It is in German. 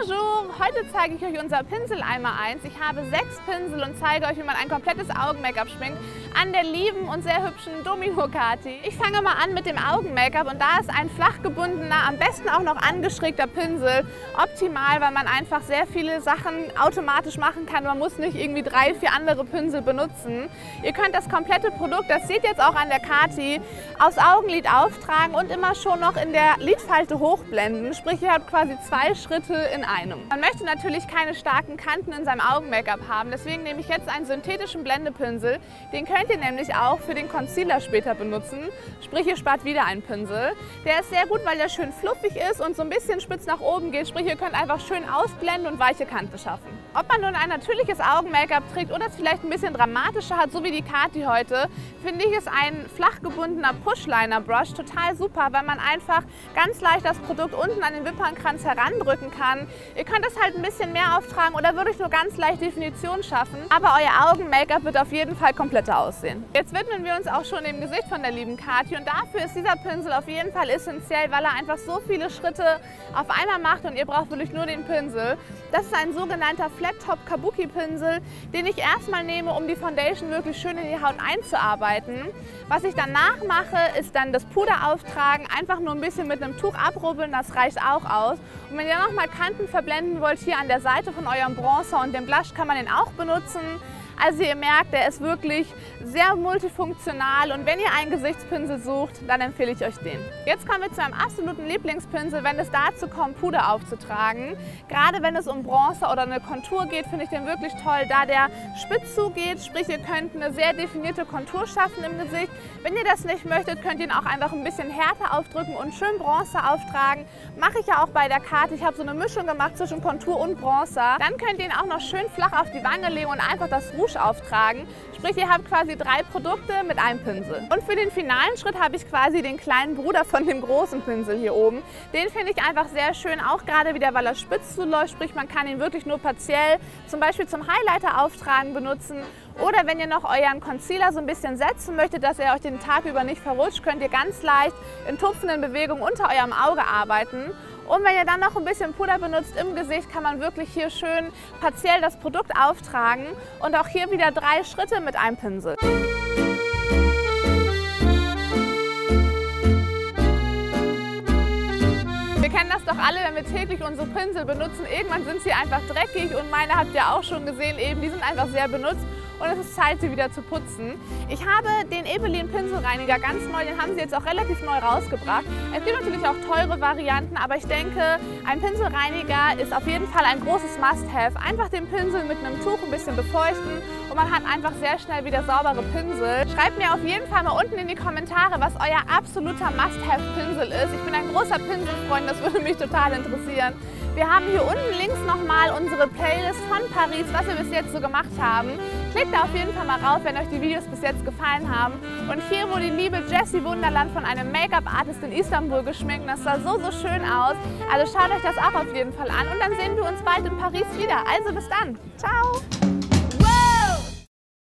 Bonjour! Heute zeige ich euch unser Pinseleimer 1. Ich habe 6 Pinsel und zeige euch, wie man ein komplettes Augen-Make-up schminkt an der lieben und sehr hübschen Domino Kati. Ich fange mal an mit dem Augen-Make-up und da ist ein flach gebundener, am besten auch noch angeschrägter Pinsel optimal, weil man einfach sehr viele Sachen automatisch machen kann. Man muss nicht irgendwie 3, 4 andere Pinsel benutzen. Ihr könnt das komplette Produkt, das seht ihr jetzt auch an der Kati, aufs Augenlid auftragen und immer schon noch in der Lidfalte hochblenden. Sprich, ihr habt quasi 2 Schritte in einem. Man möchte natürlich keine starken Kanten in seinem Augen-Make-up haben, deswegen nehme ich jetzt einen synthetischen Blendepinsel. Den könnt ihr nämlich auch für den Concealer später benutzen. Sprich, ihr spart wieder einen Pinsel. Der ist sehr gut, weil der schön fluffig ist und so ein bisschen spitz nach oben geht. Sprich, ihr könnt einfach schön ausblenden und weiche Kante schaffen. Ob man nun ein natürliches Augen-Make-up trägt oder es vielleicht ein bisschen dramatischer hat, so wie die Kati heute, finde ich, ist ein flach gebundener Push-Liner-Brush total super, weil man einfach ganz leicht das Produkt unten an den Wippernkranz herandrücken kann. Ihr könnt es halt ein bisschen mehr auftragen oder wirklich nur ganz leicht Definition schaffen, aber euer Augen-Make-up wird auf jeden Fall kompletter aussehen. Jetzt widmen wir uns auch schon dem Gesicht von der lieben Kati und dafür ist dieser Pinsel auf jeden Fall essentiell, weil er einfach so viele Schritte auf einmal macht und ihr braucht wirklich nur den Pinsel. Das ist ein sogenannter Flat Top Kabuki Pinsel, den ich erstmal nehme, um die Foundation wirklich schön in die Haut einzuarbeiten. Was ich danach mache, ist dann das Puder auftragen, einfach nur ein bisschen mit einem Tuch abrubbeln, das reicht auch aus. Und wenn ihr nochmal Kanten verblenden wollt, hier an der Seite von eurem Bronzer und dem Blush kann man den auch benutzen. Also ihr merkt, der ist wirklich sehr multifunktional und wenn ihr einen Gesichtspinsel sucht, dann empfehle ich euch den. Jetzt kommen wir zu einem absoluten Lieblingspinsel, wenn es dazu kommt, Puder aufzutragen. Gerade wenn es um Bronzer oder eine Kontur geht, finde ich den wirklich toll, da der spitz zugeht, sprich ihr könnt eine sehr definierte Kontur schaffen im Gesicht. Wenn ihr das nicht möchtet, könnt ihr ihn auch einfach ein bisschen härter aufdrücken und schön Bronzer auftragen. Mache ich ja auch bei der Kati, ich habe so eine Mischung gemacht zwischen Kontur und Bronzer. Dann könnt ihr ihn auch noch schön flach auf die Wange legen und einfach das Rouge auftragen. Sprich, ihr habt quasi 3 Produkte mit einem Pinsel. Und für den finalen Schritt habe ich quasi den kleinen Bruder von dem großen Pinsel hier oben. Den finde ich einfach sehr schön, auch gerade wieder, weil er spitz zuläuft. Sprich, man kann ihn wirklich nur partiell zum Beispiel zum Highlighter auftragen benutzen. Oder wenn ihr noch euren Concealer so ein bisschen setzen möchtet, dass er euch den Tag über nicht verrutscht, könnt ihr ganz leicht in tupfenden Bewegungen unter eurem Auge arbeiten. Und wenn ihr dann noch ein bisschen Puder benutzt im Gesicht, kann man wirklich hier schön partiell das Produkt auftragen und auch hier wieder 3 Schritte mit einem Pinsel. Wir kennen das doch alle, wenn wir täglich unsere Pinsel benutzen. Irgendwann sind sie einfach dreckig und meine habt ihr auch schon gesehen, eben die sind einfach sehr benutzt. Und es ist Zeit, sie wieder zu putzen. Ich habe den Ebelin Pinselreiniger ganz neu, den haben sie jetzt auch relativ neu rausgebracht. Es gibt natürlich auch teure Varianten, aber ich denke, ein Pinselreiniger ist auf jeden Fall ein großes Must-Have. Einfach den Pinsel mit einem Tuch ein bisschen befeuchten und man hat einfach sehr schnell wieder saubere Pinsel. Schreibt mir auf jeden Fall mal unten in die Kommentare, was euer absoluter Must-Have-Pinsel ist. Ich bin ein großer Pinselfreund, das würde mich total interessieren. Wir haben hier unten links nochmal unsere Playlist von Paris, was wir bis jetzt so gemacht haben. Klickt da auf jeden Fall mal rauf, wenn euch die Videos bis jetzt gefallen haben. Und hier wurde die liebe Jessie Wunderland von einem Make-up-Artist in Istanbul geschminkt. Das sah so schön aus. Also schaut euch das auch auf jeden Fall an und dann sehen wir uns bald in Paris wieder. Also bis dann. Ciao!